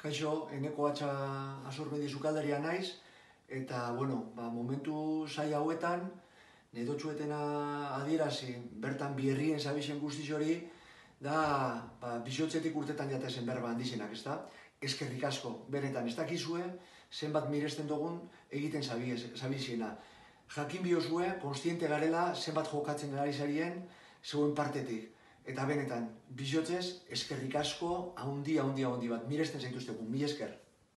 Kaixo, Eneko Atxa Azurmendi sukaldaria naiz, eta, momentu zai hauetan, nedotxuetena adierazi, bertan bierrien zabixen guztiz hori, da, bisotzetik urtetan jatezen berba handizenak, ez da? Eskerrik asko, benetan, ez dakizue, zenbat miresten dugun egiten zabiziena. Jakin biozue, konstiente garela, zenbat jokatzen gari zarien, zeuen partetik. Eta benetan, bizotzez, eskerrik asko, haundi bat, miresten zaituztegun, mila esker.